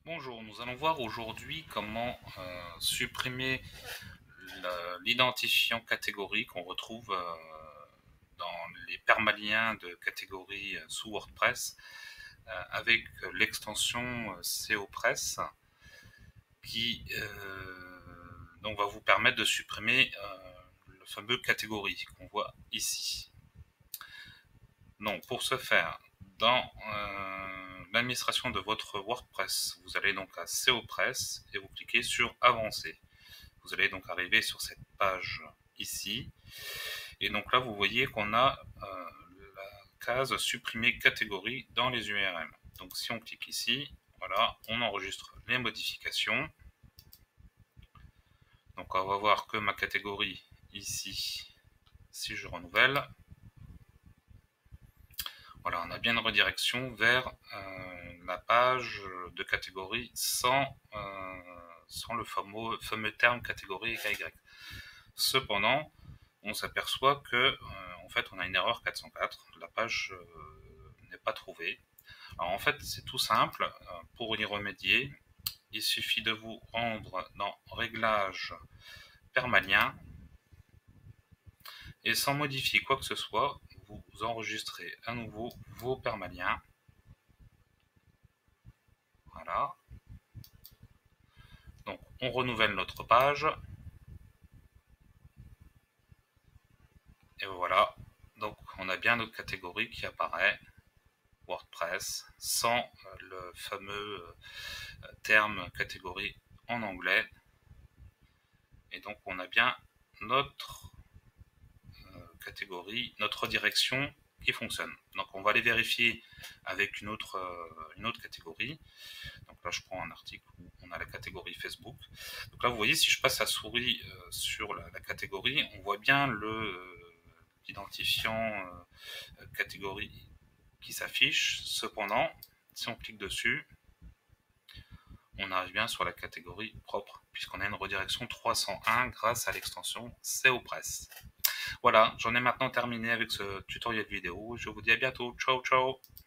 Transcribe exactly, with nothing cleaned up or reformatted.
Bonjour, nous allons voir aujourd'hui comment euh, supprimer l'identifiant catégorie qu'on retrouve euh, dans les permaliens de catégorie euh, sous WordPress euh, avec l'extension euh, SEOpress qui euh, donc va vous permettre de supprimer euh, le fameux catégorie qu'on voit ici. Donc pour ce faire, dans euh, l'administration de votre WordPress, vous allez donc à SEOpress et vous cliquez sur Avancer. Vous allez donc arriver sur cette page ici. Et donc là, vous voyez qu'on a euh, la case Supprimer catégorie dans les U R L. Donc si on clique ici, voilà, on enregistre les modifications. Donc on va voir que ma catégorie ici, si je renouvelle, voilà, on a bien une redirection vers euh, la page de catégorie sans, euh, sans le fameux, fameux terme catégorie K Y. Cependant, on s'aperçoit que euh, en fait on a une erreur quatre cent quatre, la page euh, n'est pas trouvée. Alors en fait c'est tout simple, euh, pour y remédier, il suffit de vous rendre dans Réglages permalien et sans modifier quoi que ce soit, vous enregistrez à nouveau vos permaliens. Voilà. Donc on renouvelle notre page. Et voilà. Donc on a bien notre catégorie qui apparaît. WordPress sans le fameux terme catégorie en anglais. Et donc on a bien notre catégorie, notre direction qui fonctionne. Donc on va aller vérifier avec une autre, une autre catégorie. Donc là je prends un article où on a la catégorie Facebook. Donc là vous voyez, si je passe la souris sur la, la catégorie, on voit bien le l'identifiant catégorie qui s'affiche. Cependant, si on clique dessus, on arrive bien sur la catégorie propre, puisqu'on a une redirection trois cent un grâce à l'extension SEOpress. Voilà, j'en ai maintenant terminé avec ce tutoriel vidéo. Je vous dis à bientôt. Ciao, ciao.